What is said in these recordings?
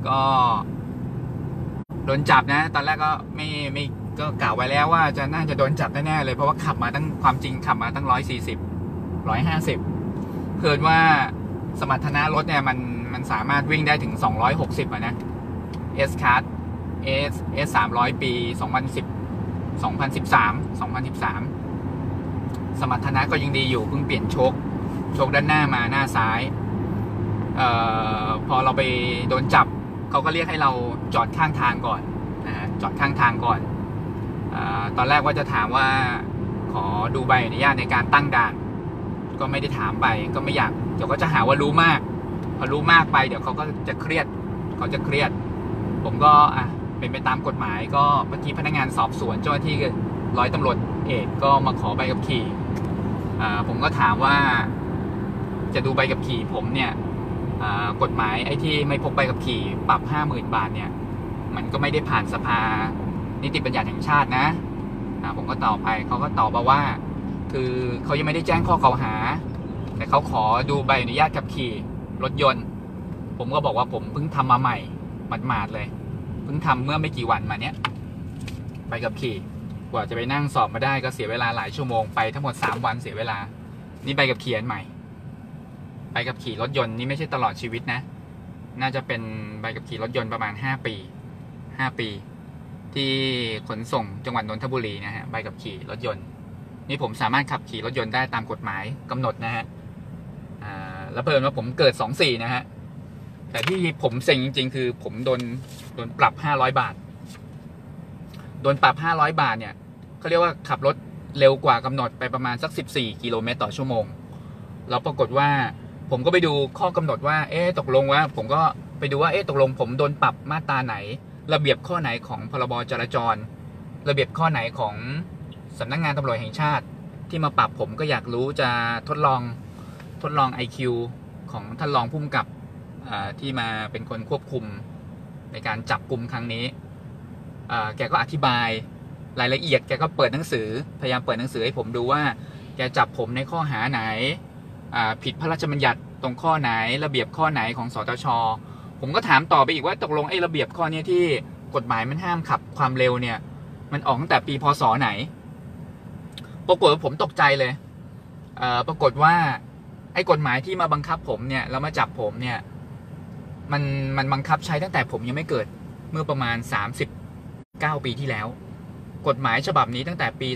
ก็โดนจับนะตอนแรกก็ไม่ก็กล่าวไว้แล้วว่าน่าจะโดนจับแน่ๆเลยเพราะว่าขับมาตั้งความจริงขับมาตั้ง140 150เพิ่นว่าสมรรถนะรถเนี่ยมันสามารถวิ่งได้ถึง260อ่ะนะ S-Class S 300ปี2013สมรรถนะก็ยังดีอยู่เพิ่งเปลี่ยนโชคด้านหน้ามาหน้าซ้ายพอเราไปโดนจับเขาก็เรียกให้เราจอดข้างทางก่อนนะฮะจอดข้างทางก่อนตอนแรกว่าจะถามว่าขอดูใบอนุญาตในการตั้งด่านก็ไม่ได้ถามไปก็ไม่อยากเดี๋ยวก็จะหาว่ารู้มากพอรู้มากไปเดี๋ยวเขาก็จะเครียดผมก็เป็นไปตามกฎหมายก็เมื่อกี้พนักงานสอบสวนเจ้าหน้าที่ร้อยตำรวจเอกก็มาขอใบขับขี่ผมก็ถามว่าจะดูใบขับขี่ผมเนี่ยกฎหมายไอ้ที่ไม่พกใบขับขี่ปรับ 50,000 บาทเนี่ยมันก็ไม่ได้ผ่านสภานิติบัญญัติแห่งชาตินะผมก็ตอบไปเขาก็ตอบมาว่าคือเขายังไม่ได้แจ้งข้อกล่าวหาแต่เขาขอดูใบอนุญาตขับขี่รถยนต์ผมก็บอกว่าผมเพิ่งทำมาใหม่หมาดๆเลยเพิ่งทำเมื่อไม่กี่วันมาเนี้ยใบขับขี่กว่าจะไปนั่งสอบมาได้ก็เสียเวลาหลายชั่วโมงไปทั้งหมด3 วันเสียเวลานี่ใบขับขี่อันใหม่ใบขับขี่รถยนต์นี่ไม่ใช่ตลอดชีวิตนะน่าจะเป็นใบขับขี่รถยนต์ประมาณ5 ปีที่ขนส่งจังหวัดนนทบุรีนะฮะใบขับขี่รถยนต์นี่ผมสามารถขับขี่รถยนต์ได้ตามกฎหมายกำหนดนะฮะแล้วเพิ่มว่าผมเกิด24นะฮะแต่ที่ผมเซ็งจริงๆคือผมโดนปรับ500 บาทโดนปรับ500 บาทเนี่ยเขาเรียกว่าขับรถเร็วกว่ากำหนดไปประมาณสัก14 กิโลเมตรต่อชั่วโมงแล้วปรากฏว่าผมก็ไปดูข้อกำหนดว่าตกลงว่าผมก็ไปดูว่าตกลงผมโดนปรับมาตราไหนระเบียบข้อไหนของพรบจราจรระเบียบข้อไหนของสำนักงานตำรวจแห่งชาติที่มาปรับผมก็อยากรู้จะทดลอง IQ ของท่านรองผู้กำกับที่มาเป็นคนควบคุมในการจับกุมครั้งนี้แกก็อธิบายรายละเอียดแกก็เปิดหนังสือพยายามเปิดหนังสือให้ผมดูว่าแกจับผมในข้อหาไหนผิดพระราชบัญญัติตรงข้อไหนระเบียบข้อไหนของสตช.ผมก็ถามต่อไปอีกว่าตกลงไอ้ระเบียบข้อนี้ที่กฎหมายมันห้ามขับความเร็วเนี่ยมันออกตั้งแต่ปีพ.ศ.ไหนปรากฏว่าผมตกใจเลยปรากฏว่าไอ้กฎหมายที่มาบังคับผมเนี่ยแล้วมาจับผมเนี่ยมันบังคับใช้ตั้งแต่ผมยังไม่เกิดเมื่อประมาณ39 ปีที่แล้วกฎหมายฉบับนี้ตั้งแต่ปี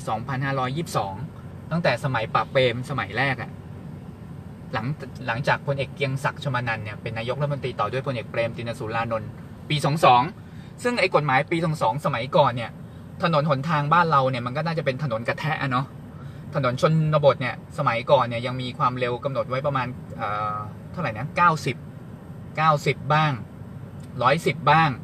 2522ตั้งแต่สมัยปราบเปรมสมัยแรกหลังจากพลเอกเกียงศักดิ์ชมานันท์เนี่ยเป็นนายกรัฐมนตรีต่อด้วยพลเอกเปรมติณสูรานนท์ปี22ซึ่งไอ้กฎหมายปี22สมัยก่อนเนี่ยถนนหนทางบ้านเราเนี่ยมันก็น่าจะเป็นถนนกระแทะเนาะถนนชนบทเนี่ยสมัยก่อนเนี่ยยังมีความเร็วกำหนดไว้ประมาณเท่าไหร่นะ90บ้าง110บ้าง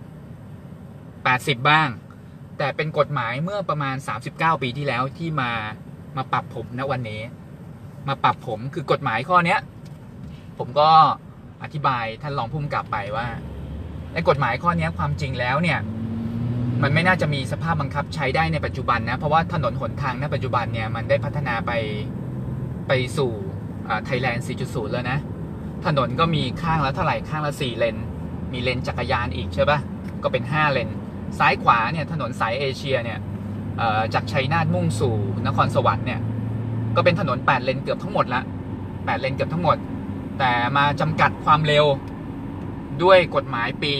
80บ้างแต่เป็นกฎหมายเมื่อประมาณ39 ปีที่แล้วที่มาปรับผมณวันนี้มาปรับผมคือกฎหมายข้อเนี้ยผมก็อธิบายท่านรองผู้กำกับไปว่าในกฎหมายข้อนี้ความจริงแล้วเนี่ยมันไม่น่าจะมีสภาพบังคับใช้ได้ในปัจจุบันนะเพราะว่าถนนหนทางณปัจจุบันเนี่ยมันได้พัฒนาไปสู่Thailand 4.0 แล้วนะถนนก็มีข้างละเท่าไหร่ข้างละ4 เลนมีเลนจักรยานอีกใช่ปะก็เป็น5 เลนซ้ายขวาเนี่ยถนนสายเอเชียเนี่ยจากชัยนาทมุ่งสู่นครสวรรค์เนี่ยก็เป็นถนน8 เลนเกือบทั้งหมดละ8 เลนเกือบทั้งหมดแต่มาจำกัดความเร็วด้วยกฎหมายปี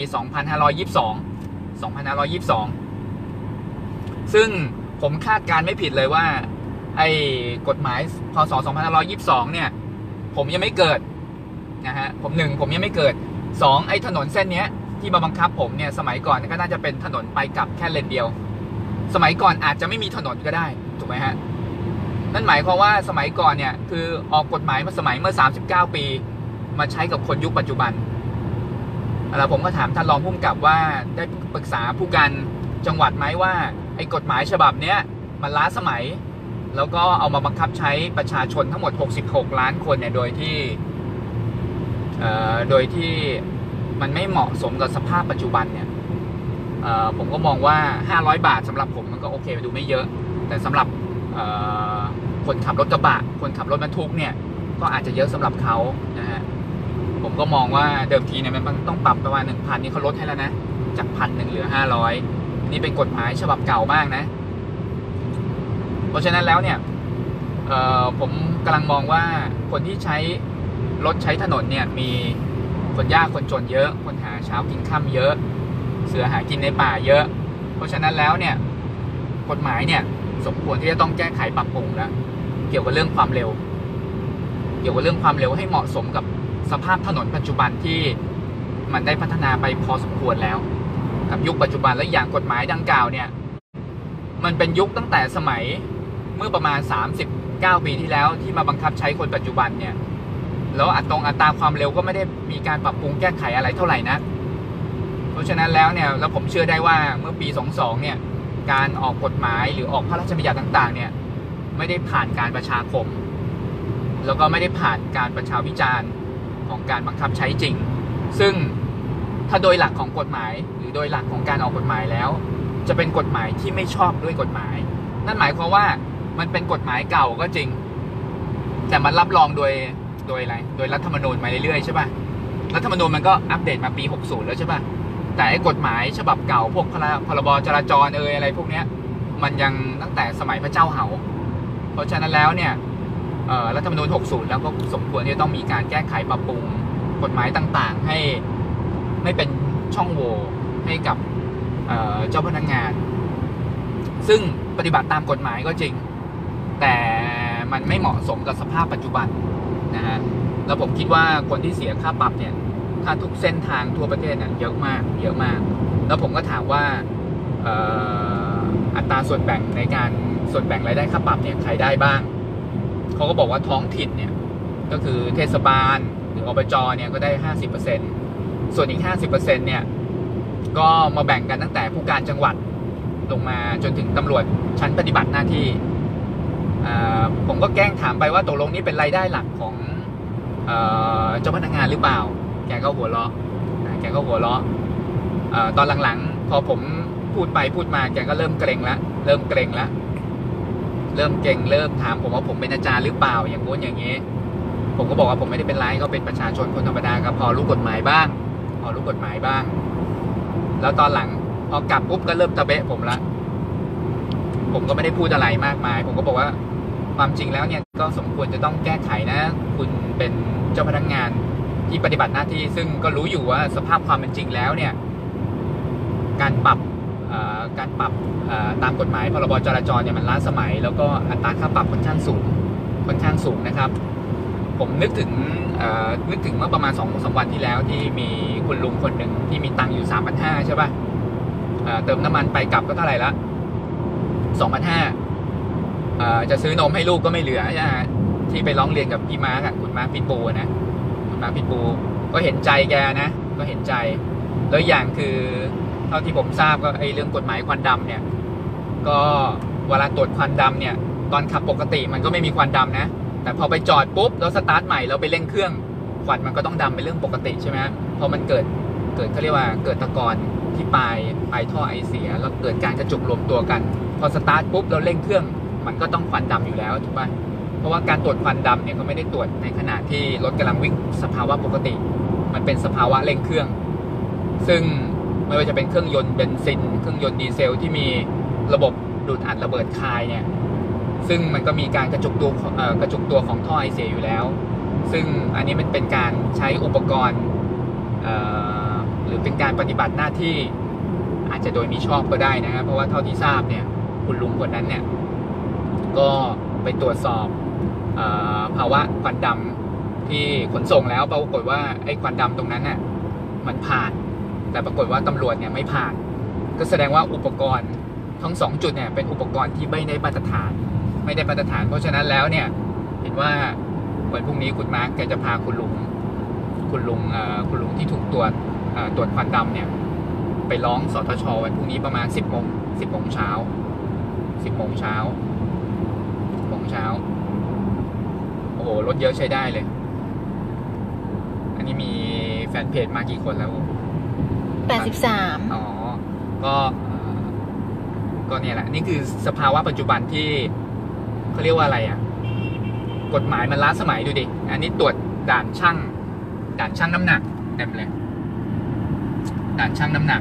2522ซึ่งผมคาดการไม่ผิดเลยว่าไอ้กฎหมายพ.ศ. 2522เนี่ยผมยังไม่เกิดนะฮะผมยังไม่เกิด2ไอ้ถนนเส้นเนี้ยที่มาบังคับผมเนี่ยสมัยก่อนก็น่าจะเป็นถนนไปกลับแค่เลนเดียวสมัยก่อนอาจจะไม่มีถนนก็ได้ถูกไหมฮะนั่นหมายความว่าสมัยก่อนเนี่ยคือออกกฎหมายมาสมัยเมื่อ39 ปีมาใช้กับคนยุคปัจจุบันแล้วผมก็ถามท่านรองผู้กำกับว่าได้ปรึกษาผู้การจังหวัดไหมว่าไอ้กฎหมายฉบับเนี้ยมันล้าสมัยแล้วก็เอามาบังคับใช้ประชาชนทั้งหมด66 ล้านคนเนี่ยโดยที่มันไม่เหมาะสมกับสภาพปัจจุบันเนี่ยผมก็มองว่า500 บาทสำหรับผมมันก็โอเคดูไม่เยอะแต่สำหรับคนขับรถกระบะคนขับรถบรรทุกเนี่ยก็อาจจะเยอะสำหรับเขานะฮะผผมก็มองว่าเดิมทีเนี่ยมันต้องปรับประมาณ 1,000 นี่เขาลดให้แล้วนะจาก 1,100 เหลือ 500นี่เป็นกฎหมายฉบับเก่ามากนะเพราะฉะนั้นแล้วเนี่ยผมกำลังมองว่าคนที่ใช้รถใช้ถนนเนี่ยมีคนยากคนจนเยอะคนหาเช้ากินค่ำเยอะเสือหากินในป่าเยอะเพราะฉะนั้นแล้วเนี่ยกฎหมายเนี่ยสมควรที่จะต้องแก้ไขปรับปรุงแล้วเกี่ยวกับเรื่องความเร็วให้เหมาะสมกับสภาพถนนปัจจุบันที่มันได้พัฒนาไปพอสมควรแล้วกับยุคปัจจุบันและอย่างกฎหมายดังกล่าวเนี่ยมันเป็นยุคตั้งแต่สมัยเมื่อประมาณ39 ปีที่แล้วที่มาบังคับใช้คนปัจจุบันเนี่ยแล้วอัตราความเร็วก็ไม่ได้มีการปรับปรุงแก้ไขอะไรเท่าไหร่นะเพราะฉะนั้นแล้วเนี่ยแล้วผมเชื่อได้ว่าเมื่อปี22เนี่ยการออกกฎหมายหรือออกพระราชบัญญัติต่างๆเนี่ยไม่ได้ผ่านการประชาคมแล้วก็ไม่ได้ผ่านการประชาวิจารณ์ของการบังคับใช้จริงซึ่งถ้าโดยหลักของกฎหมายหรือโดยหลักของการออกกฎหมายแล้วจะเป็นกฎหมายที่ไม่ชอบด้วยกฎหมายนั่นหมายความว่ามันเป็นกฎหมายเก่าก็จริงแต่มันรับรองโดยอะไรโดยรัฐธรรมนูญมาเรื่อยๆใช่ป่ะรัฐธรรมนูญมันก็อัปเดตมาปี60แล้วใช่ป่ะแต่กฎหมายฉบับเก่าพวกพรบจราจรอะไรพวกนี้มันยังตั้งแต่สมัยพระเจ้าเหาเพราะฉะนั้นแล้วเนี่ยรัฐธรรมนูญ60แล้วก็สมควรที่จะต้องมีการแก้ไขปรับปรุงกฎหมายต่างๆให้ไม่เป็นช่องโหว่ให้กับเจ้าพนักงานซึ่งปฏิบัติตามกฎหมายก็จริงแต่มันไม่เหมาะสมกับสภาพปัจจุบันนะฮะแล้วผมคิดว่าคนที่เสียค่าปรับเนี่ยถ้าทุกเส้นทางทั่วประเทศเนี่ยเยอะมากแล้วผมก็ถามว่าอัตราส่วนแบ่งในการส่วนแบ่งรายได้ค่าปรับเนี่ยใครได้บ้างเขาก็บอกว่าท้องถิ่นเนี่ยก็คือเทศบาลหรืออบจเนี่ยก็ได้ 50% ส่วนอีก 50% เนี่ยก็มาแบ่งกันตั้งแต่ผู้การจังหวัดลงมาจนถึงตำรวจชั้นปฏิบัติหน้าที่ผมก็แกล้งถามไปว่าตกลงนี้เป็นรายได้หลักของเจ้าพนักงานหรือเปล่าแกก็หัวเราะตอนหลังๆพอผมพูดไปพูดมาแกก็เริ่มเกรงแล้วเริ่มถามผมว่าผมเป็นอาจารย์หรือเปล่าอย่างนู้นอย่างนี้ผมก็บอกว่าผมไม่ได้เป็นไรก็เป็นประชาชนคนธรรมดาก็พอรู้กฎหมายบ้างแล้วตอนหลังพอกลับปุ๊บก็เริ่มตะเบะผมละผมก็ไม่ได้พูดอะไรมากมายผมก็บอกว่าความจริงแล้วเนี่ยก็สมควรจะต้องแก้ไขนะคุณเป็นเจ้าพนักงานที่ปฏิบัติหน้าที่ซึ่งก็รู้อยู่ว่าสภาพความเป็นจริงแล้วเนี่ยการปรับตามกฎหมายพรบจราจรเนี่ยมันล้าสมัยแล้วก็อัตราค่าปรับค่อนข้างสูงนะครับผมนึกถึงเมื่อประมาณ 2-3 วันที่แล้วที่มีคุณลุงคนหนึ่งที่มีตังค์อยู่ 3,500 ใช่ป่ะเติมน้ำมันไปกลับก็เท่าไหร่ละ 2,500 จะซื้อนมให้ลูกก็ไม่เหลือใช่ไหมที่ไปร้องเรียนกับพี่มาร์คคุณมาร์คพิทบูนะคุณมาร์คพิทบูก็เห็นใจแกนะก็เห็นใจแล้วอย่างคือเท่าที่ผมทราบก็เรื่องกฎหมายควันดำเนี่ยก็เวลาตรวจควันดำเนี่ยตอนขับปกติมันก็ไม่มีควันดำนะแต่พอไปจอดปุ๊บแล้วสตาร์ทใหม่แล้วไปเร่งเครื่องควันมันก็ต้องดำเป็นเรื่องปกติใช่ไหมพอมันเกิดเขาเรียกว่าเกิดตะกอนที่ปลายท่อไอเสียแล้วเกิดการกระจุกรวมตัวกันพอสตาร์ทปุ๊บแล้วเร่งเครื่องมันก็ต้องควันดำอยู่แล้วถูกป่ะเพราะว่าการตรวจควันดำเนี่ยเขาไม่ได้ตรวจในขณะที่รถกำลังวิ่งสภาวะปกติมันเป็นสภาวะเร่งเครื่องซึ่งไม่ว่าจะเป็นเครื่องยนต์เบนซินเครื่องยนต์ดีเซลที่มีระบบดูดอัดระเบิดคายเนี่ยซึ่งมันก็มีการกระจุกตัวของท่อไอเสียอยู่แล้วซึ่งอันนี้มันเป็นการใช้อุปกรณ์หรือเป็นการปฏิบัติหน้าที่อาจจะโดยมิชอบก็ได้นะครับเพราะว่าเท่าที่ทราบเนี่ยคุณลุงคนนั้นเนี่ยก็ไปตรวจสอบภาวะควันดำที่ขนส่งแล้วปรากฏว่าไอ้ควันดำตรงนั้นน่ะมันผ่านแต่ปรากฏว่าตำรวจเนี่ยไม่ผ่านก็แสดงว่าอุปกรณ์ทั้ง2จุดเนี่ยเป็นอุปกรณ์ที่ไม่ได้มาตรฐานเพราะฉะนั้นแล้วเนี่ยเห็นว่าวันพรุ่งนี้คุณมาร์คแกจะพาคุณลุงที่ถูกตรวจควันดำเนี่ยไปร้องสทช.วันพรุ่งนี้ประมาณ10 โมงเช้าโอ้โหรถเยอะใช้ได้เลยอันนี้มีแฟนเพจมากี่คนแล้ว 83 อ๋อก็เนี่ยแหละนี่คือสภาวะปัจจุบันที่เขาเรียกว่าอะไรอ่ะกฎหมายมันล้าสมัยดูดิอันนี้ตรวจด่านช่างด่านชั่งน้ำหนักเต็มเลยด่านชั่งน้ำหนัก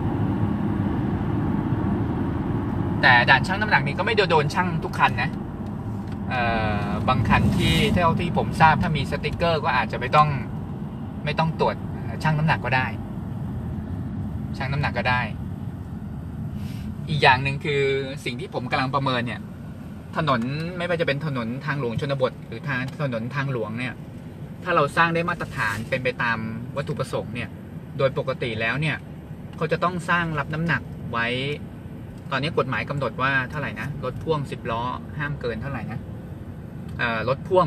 แต่ด่านชั่งน้ำหนักนี่ก็ไม่โดนชั่งทุกคันนะบางคันที่เท่าที่ผมทราบถ้ามีสติกเกอร์ก็อาจจะไม่ต้องตรวจชั่งน้ำหนักก็ได้ชั่งน้ำหนักก็ได้อีกอย่างหนึ่งคือสิ่งที่ผมกำลังประเมินเนี่ยถนนไม่ว่าจะเป็นถนนทางหลวงชนบทหรือถนนทางหลวงเนี่ยถ้าเราสร้างได้มาตรฐานเป็นไปตามวัตถุประสงค์เนี่ยโดยปกติแล้วเนี่ยเขาจะต้องสร้างรับน้ำหนักไว้ตอนนี้กฎหมายกำหนดว่าเท่าไหร่นะรถพ่วง10 ล้อห้ามเกินเท่าไหร่นะรถพ่วง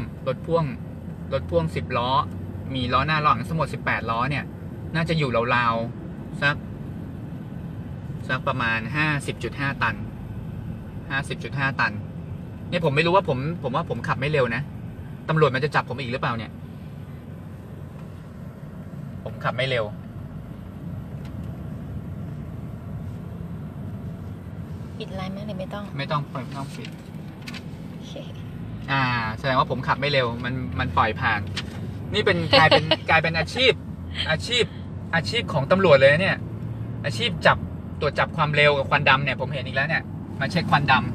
10 ล้อมีล้อหน้าล้อหลังทั้งหมด18 ล้อเนี่ยน่าจะอยู่ราวๆสักประมาณ 50.5 ตัน 50.5 ตันนี่ผมไม่รู้ว่าผมว่าผมขับไม่เร็วนะตำรวจมันจะจับผมอีกหรือเปล่าเนี่ยผมขับไม่เร็วปิดไลน์ไหมหรือไม่ต้องปิดโอเคแสดงว่าผมขับไม่เร็วมันปล่อยผ่านนี่เป็นกลายเป็นอาชีพของตำรวจเลยเนี่ยอาชีพตรวจจับความเร็วกับควันดำเนี่ยผมเห็นอีกแล้วเนี่ยมาเช็คควันดำ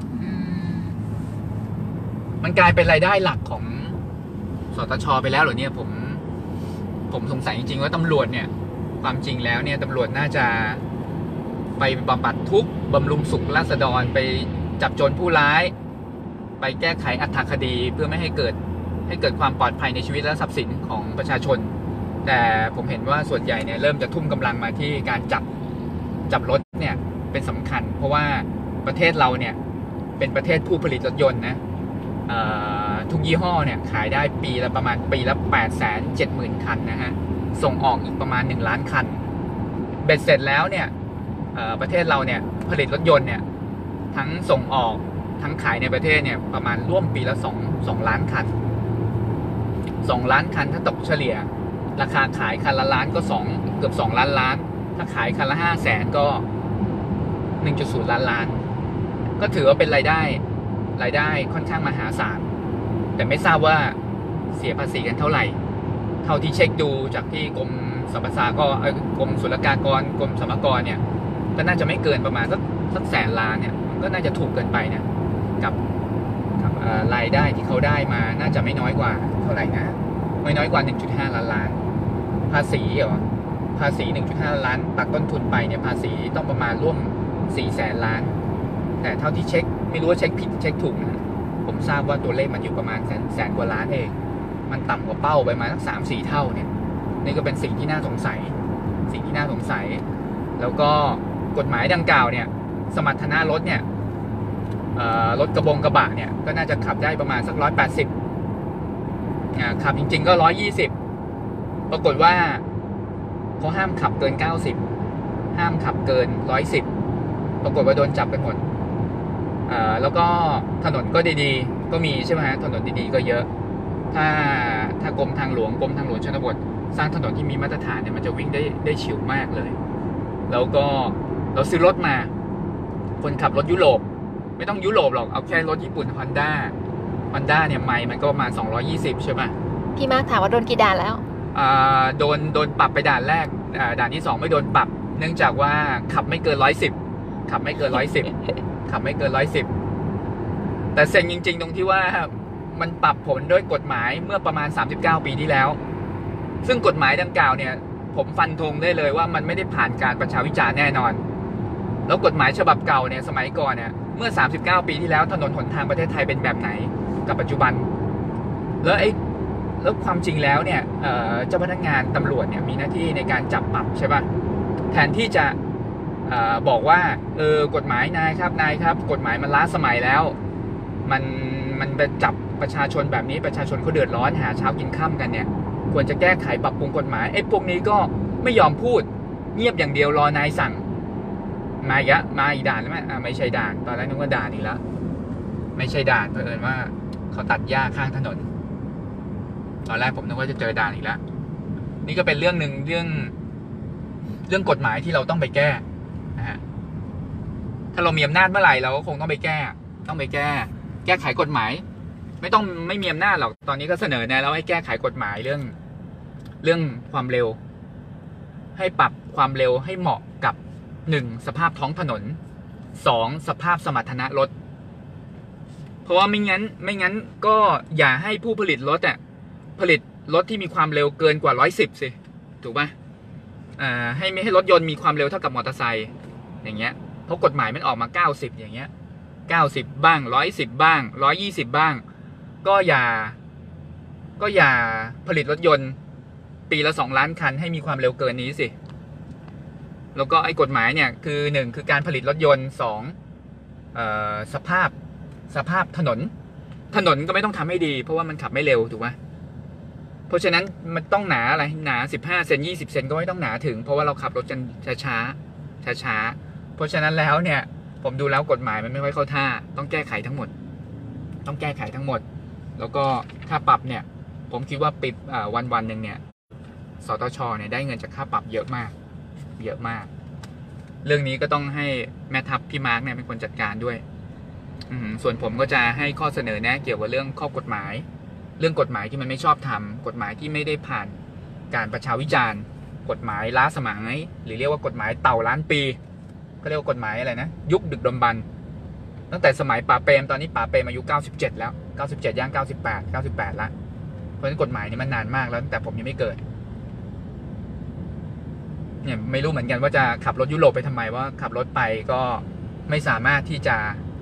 มันกลายเป็นรายได้หลักของสตช.ไปแล้วเหรอเนี่ยผมสงสัยจริงๆว่าตำรวจเนี่ยความจริงแล้วเนี่ยตำรวจน่าจะไปบำบัดทุกข์บำรุงสุขราษฎรไปจับโจรผู้ร้ายไปแก้ไขอรรถคดีเพื่อไม่ให้เกิดความปลอดภัยในชีวิตและทรัพย์สินของประชาชนแต่ผมเห็นว่าส่วนใหญ่เนี่ยเริ่มจะทุ่มกำลังมาที่การจับรถเนี่ยเป็นสำคัญเพราะว่าประเทศเราเนี่ยเป็นประเทศผู้ผลิตรถยนต์นะทุกยี่ห้อเนี่ยขายได้ปีละ 870,000 คันนะฮะส่งออกอีกประมาณ1 ล้านคันเบ็ดเสร็จแล้วเนี่ยประเทศเราเนี่ยผลิตรถยนต์เนี่ยทั้งส่งออกทั้งขายในประเทศเนี่ยประมาณร่วมปีละ2 ล้านคัน2 ล้านคันถ้าตกเฉลี่ยราคาขายคันละล้านก็เกือบ2 ล้านถ้าขายคันละ500,000ก็ 1.0 ล้าน ก็ถือว่าเป็นรายได้ค่อนข้างมหาศาลแต่ไม่ทราบว่าเสียภาษีกันเท่าไหร่เท่าที่เช็คดูจากที่กรมสรรพสากกรมศุลกากรกรมสรรพากรเนี่ยก็น่าจะไม่เกินประมาณสัก100,000,000เนี่ยมันก็น่าจะถูกเกินไปนะกับรายได้ที่เขาได้มาน่าจะไม่น้อยกว่าเท่าไหร่นะไม่น้อยกว่า 1.5 ล้านภาษีเหรอภาษี 1.5 ล้านตัดต้นทุนไปเนี่ยภาษีต้องประมาณร่วม400,000 ล้านแต่เท่าที่เช็คไม่รู้ว่าเช็คผิดเช็คถูกนะผมทราบว่าตัวเลขมันอยู่ประมาณแสนกว่าล้านเองมันต่ำกว่าเป้าไปมาสัก 3-4 เท่าเนี่ยนี่ก็เป็นสิ่งที่น่าสงสัยแล้วก็กฎหมายดังกล่าวเนี่ยสมรรถนะรถเนี่ยรถกระบะเนี่ยก็น่าจะขับได้ประมาณสัก180ขับจริงๆก็120ปรากฏว่าเขาห้ามขับเกิน90ห้ามขับเกิน110ปรากฏว่าโดนจับกันหมดแล้วก็ถนนก็ดีๆก็มีใช่ไหมฮะถนนดีๆก็เยอะถ้ากรมทางหลวงชนบทสร้างถนนที่มีมาตรฐานเนี่ยมันจะวิ่งได้ฉิวมากเลยแล้วก็เราซื้อรถมาคนขับรถยุโรปไม่ต้องยุโรปหรอกเอาแค่รถญี่ปุ่น Honda เนี่ยไมล์มันก็ประมาณ220ใช่ไหมพี่มาร์คถามว่าโดนกี่ด่านแล้วโดนปรับไปด่านแรกด่านที่2ไม่โดนปรับเนื่องจากว่าขับไม่เกิน110ขับไม่เกิน110แต่เซ็งจริงๆตรงที่ว่ามันปรับผลด้วยกฎหมายเมื่อประมาณ39 ปีที่แล้วซึ่งกฎหมายดังกล่าวเนี่ยผมฟันธงได้เลยว่ามันไม่ได้ผ่านการประชาวิจารณ์แน่นอนแล้วกฎหมายฉบับเก่าเนี่ยสมัยก่อนเนี่ยเมื่อ39 ปีที่แล้วถนนหนทางประเทศไทยเป็นแบบไหนกับปัจจุบันแล้วความจริงแล้วเนี่ยเจ้าพนักงานตำรวจเนี่ยมีหน้าที่ในการจับปรับใช่ป่ะแทนที่จะบอกว่ากฎหมายนายครับกฎหมายมันล้าสมัยแล้วมันไปจับประชาชนแบบนี้ประชาชนเขาเดือดร้อนหาเช้ากินค่ำกันเนี่ยควรจะแก้ไขปรับปรุงกฎหมายพวกนี้ก็ไม่ยอมพูดเงียบอย่างเดียวรอนายสั่งมาอีกด่านแล้วไหมไม่ใช่ด่านตอนแรกนึกว่าด่านอีกแล้วไม่ใช่ด่านเผอิญว่าเขาตัดหญ้าข้างถนนตอนแรกผมนึกว่าจะเจอด่านอีกแล้วนี่ก็เป็นเรื่องหนึ่งเรื่องกฎหมายที่เราต้องไปแก้นะฮะถ้าเรามีอำนาจเมื่อไหร่เราก็คงต้องไปแก้ไขกฎหมายไม่มีอำนาจหรอกตอนนี้ก็เสนอแนะแล้วให้แก้ไขกฎหมายเรื่องเรื่องความเร็ว ให้ปรับความเร็วให้เหมาะกับ1สภาพท้องถนน2สภาพสมรรถนะรถเพราะว่าไม่งั้นก็อย่าให้ผู้ผลิตรถผลิตรถที่มีความเร็วเกินกว่า110สิถูกปะให้ไม่ให้รถยนต์มีความเร็วเท่ากับมอเตอร์ไซค์อย่างเงี้ยเพราะกฎหมายมันออกมา90อย่างเงี้ย90บ้าง110บ้าง120บ้างก็อย่าผลิตรถยนต์ปีละ2 ล้านคันให้มีความเร็วเกินนี้สิแล้วก็ไอ้กฎหมายเนี่ยคือ1คือการผลิตรถยนต์2สภาพถนนก็ไม่ต้องทำให้ดีเพราะว่ามันขับไม่เร็วถูกไหมเพราะฉะนั้นมันต้องหนาอะไรหนา15 เซน20 เซนก็ไม่ต้องหนาถึงเพราะว่าเราขับรถกันช้าเพราะฉะนั้นแล้วเนี่ยผมดูแล้วกฎหมายมันไม่ค่อยเข้าท่าต้องแก้ไขทั้งหมดแล้วก็ค่าปรับเนี่ยผมคิดว่าปิดวันหนึ่งเนี่ยสตชเนี่ยได้เงินจากค่าปรับเยอะมากเรื่องนี้ก็ต้องให้แม่ทัพพี่มาร์กเนี่ยเป็นคนจัดการด้วยส่วนผมก็จะให้ข้อเสนอแนะเกี่ยวกับเรื่องข้อกฎหมายเรื่องกฎหมายที่มันไม่ชอบธรรมกฎหมายที่ไม่ได้ผ่านการประชาวิจารณ์กฎหมายล้าสมัยหรือเรียกว่ากฎหมายเต่าล้านปีก็เรียกว่ากฎหมายอะไรนะยุคดึกดำบรรพ์ตั้งแต่สมัยป๋าเปรมตอนนี้ป๋าเปรมอายุ97แล้ว97ย่าง98แล้วเพราะฉะนั้นกฎหมายนี้มันนานมากแล้วตั้งแต่ผมยังไม่เกิดเนี่ยไม่รู้เหมือนกันว่าจะขับรถยุโรปไปทำไมว่าขับรถไปก็ไม่สามารถที่จะ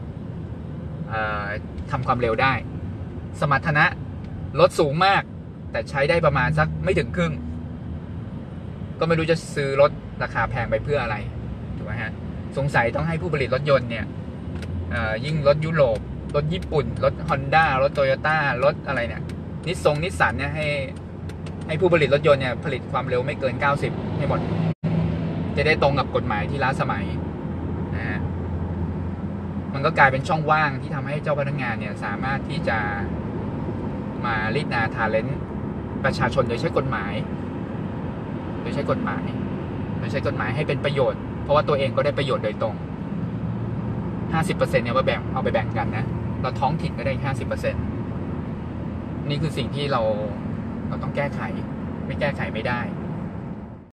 ทำความเร็วได้สมรรถนะรถสูงมากแต่ใช้ได้ประมาณสักไม่ถึงครึ่งก็ไม่รู้จะซื้อรถราคาแพงไปเพื่ออะไรถูกไหมฮะสงสัยต้องให้ผู้ผลิตรถยนต์เนี่ยยิ่งรถยุโรปรถญี่ปุ่นรถ Honda รถ Toyota รถอะไรเนี่ยนิสสันเนี่ยให้ผู้ผลิตรถยนต์เนี่ยผลิตความเร็วไม่เกิน90ให้หมดจะได้ตรงกับกฎหมายที่ล้าสมัยนะฮะมันก็กลายเป็นช่องว่างที่ทำให้เจ้าพนักงานเนี่ยสามารถที่จะมารีดนาทาเลนต์ประชาชนโดยใช้กฎหมายให้เป็นประโยชน์เพราะว่าตัวเองก็ได้ประโยชน์โดยตรง 50% เนี่ยเอาไปแบ่งกันนะเราท้องถิ่นก็ได้ 50% นี่คือสิ่งที่เราต้องแก้ไขไม่แก้ไขไม่ได้